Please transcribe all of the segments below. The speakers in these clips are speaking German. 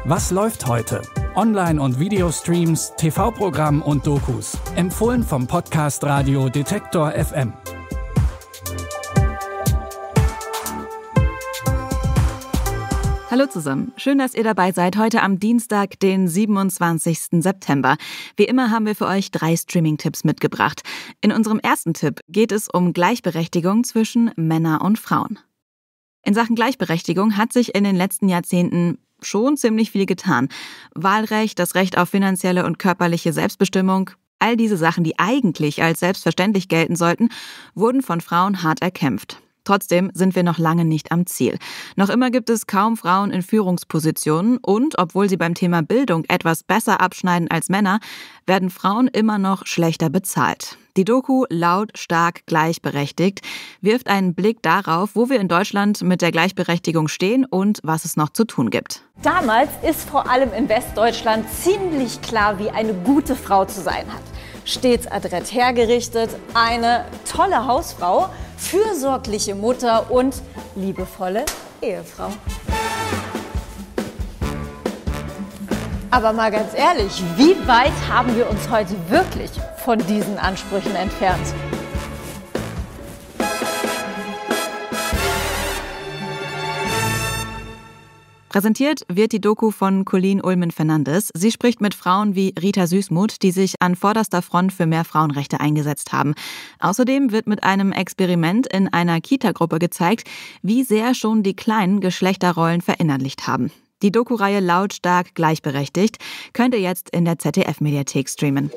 Was läuft heute? Online- und Videostreams, TV-Programm und Dokus. Empfohlen vom Podcast Radio Detektor FM. Hallo zusammen, schön, dass ihr dabei seid, heute am Dienstag, den 27. September. Wie immer haben wir für euch 3 Streaming-Tipps mitgebracht. In unserem ersten Tipp geht es um Gleichberechtigung zwischen Männern und Frauen. In Sachen Gleichberechtigung hat sich in den letzten Jahrzehnten schon ziemlich viel getan. Wahlrecht, das Recht auf finanzielle und körperliche Selbstbestimmung, all diese Sachen, die eigentlich als selbstverständlich gelten sollten, wurden von Frauen hart erkämpft. Trotzdem sind wir noch lange nicht am Ziel. Noch immer gibt es kaum Frauen in Führungspositionen und, obwohl sie beim Thema Bildung etwas besser abschneiden als Männer, werden Frauen immer noch schlechter bezahlt. Die Doku Laut, stark, gleichberechtigt wirft einen Blick darauf, wo wir in Deutschland mit der Gleichberechtigung stehen und was es noch zu tun gibt. Damals ist vor allem in Westdeutschland ziemlich klar, wie eine gute Frau zu sein hat. Stets adrett hergerichtet, eine tolle Hausfrau, fürsorgliche Mutter und liebevolle Ehefrau. Aber mal ganz ehrlich, wie weit haben wir uns heute wirklich von diesen Ansprüchen entfernt? Präsentiert wird die Doku von Colleen Ullmann-Fernandes. Sie spricht mit Frauen wie Rita Süßmuth, die sich an vorderster Front für mehr Frauenrechte eingesetzt haben. Außerdem wird mit einem Experiment in einer Kita-Gruppe gezeigt, wie sehr schon die Kleinen Geschlechterrollen verinnerlicht haben. Die Doku-Reihe Laut, stark, gleichberechtigt könnt ihr jetzt in der ZDF-Mediathek streamen.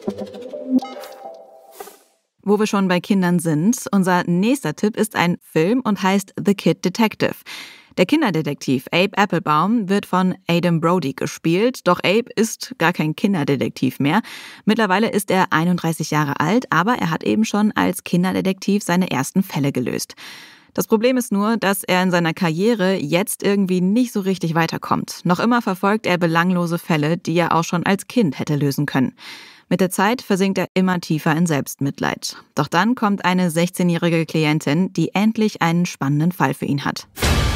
Wo wir schon bei Kindern sind, unser nächster Tipp ist ein Film und heißt The Kid Detective. Der Kinderdetektiv Abe Applebaum wird von Adam Brody gespielt, doch Abe ist gar kein Kinderdetektiv mehr. Mittlerweile ist er 31 Jahre alt, aber er hat eben schon als Kinderdetektiv seine ersten Fälle gelöst. Das Problem ist nur, dass er in seiner Karriere jetzt irgendwie nicht so richtig weiterkommt. Noch immer verfolgt er belanglose Fälle, die er auch schon als Kind hätte lösen können. Mit der Zeit versinkt er immer tiefer in Selbstmitleid. Doch dann kommt eine 16-jährige Klientin, die endlich einen spannenden Fall für ihn hat.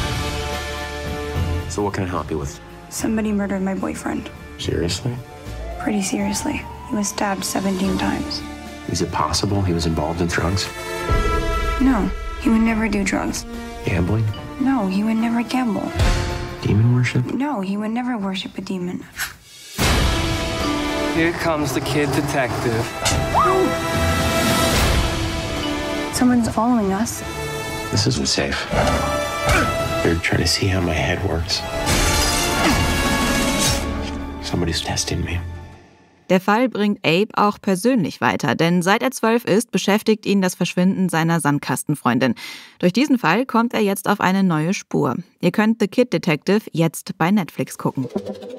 So what can I help you with? Somebody murdered my boyfriend. Seriously? Pretty seriously. He was stabbed 17 times. Is it possible he was involved in drugs? No, he would never do drugs. Gambling? No, he would never gamble. Demon worship? No, he would never worship a demon. Here comes the kid detective. Someone's following us. This isn't safe. They're trying to see how my head works. Somebody's testing me. Der Fall bringt Abe auch persönlich weiter, denn seit er 12 ist, beschäftigt ihn das Verschwinden seiner Sandkastenfreundin. Durch diesen Fall kommt er jetzt auf eine neue Spur. Ihr könnt The Kid Detective jetzt bei Netflix gucken.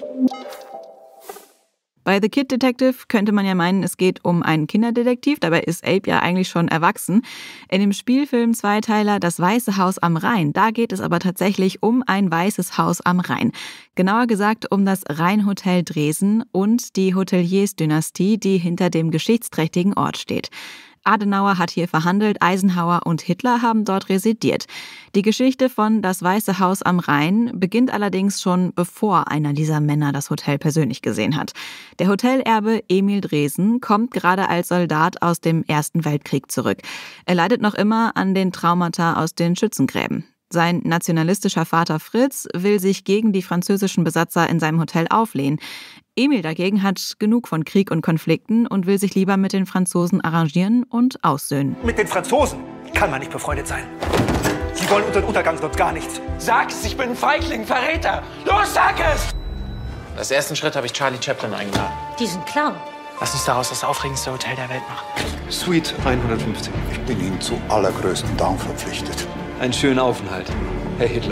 Bei The Kid Detective könnte man ja meinen, es geht um einen Kinderdetektiv, dabei ist Abe ja eigentlich schon erwachsen. In dem Spielfilm-Zweiteiler Das Weiße Haus am Rhein, da geht es aber tatsächlich um ein weißes Haus am Rhein. Genauer gesagt um das Rheinhotel Dresden und die Hoteliers-Dynastie, die hinter dem geschichtsträchtigen Ort steht. Adenauer hat hier verhandelt, Eisenhower und Hitler haben dort residiert. Die Geschichte von Das Weiße Haus am Rhein beginnt allerdings schon bevor einer dieser Männer das Hotel persönlich gesehen hat. Der Hotelerbe Emil Dresen kommt gerade als Soldat aus dem Ersten Weltkrieg zurück. Er leidet noch immer an den Traumata aus den Schützengräben. Sein nationalistischer Vater Fritz will sich gegen die französischen Besatzer in seinem Hotel auflehnen. Emil dagegen hat genug von Krieg und Konflikten und will sich lieber mit den Franzosen arrangieren und aussöhnen. Mit den Franzosen kann man nicht befreundet sein. Sie wollen unseren Untergang, sonst gar nichts. Sag es, ich bin ein Feigling, Verräter. Los, sag es! Als ersten Schritt habe ich Charlie Chaplin eingeladen. Diesen Clown. Lass uns daraus das aufregendste Hotel der Welt machen. Suite 150. Ich bin Ihnen zu allergrößten Dank verpflichtet. Einen schönen Aufenthalt, Herr Hitler.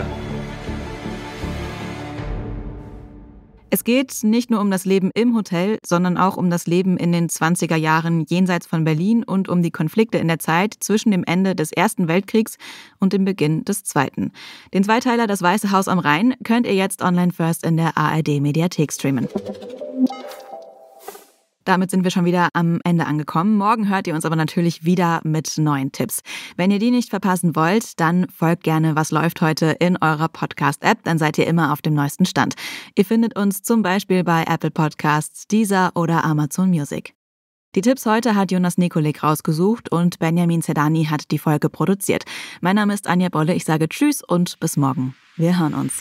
Es geht nicht nur um das Leben im Hotel, sondern auch um das Leben in den 20er Jahren jenseits von Berlin und um die Konflikte in der Zeit zwischen dem Ende des Ersten Weltkriegs und dem Beginn des Zweiten. Den Zweiteiler Das Weiße Haus am Rhein könnt ihr jetzt online first in der ARD-Mediathek streamen. Damit sind wir schon wieder am Ende angekommen. Morgen hört ihr uns aber natürlich wieder mit neuen Tipps. Wenn ihr die nicht verpassen wollt, dann folgt gerne Was läuft heute in eurer Podcast-App. Dann seid ihr immer auf dem neuesten Stand. Ihr findet uns zum Beispiel bei Apple Podcasts, Deezer oder Amazon Music. Die Tipps heute hat Jonas Nikolik rausgesucht und Benjamin Zerdani hat die Folge produziert. Mein Name ist Anja Bolle. Ich sage Tschüss und bis morgen. Wir hören uns.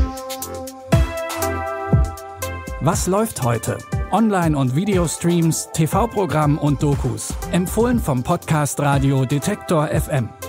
Was läuft heute? Online- und Videostreams, TV-Programm und Dokus. Empfohlen vom Podcast Radio Detektor FM.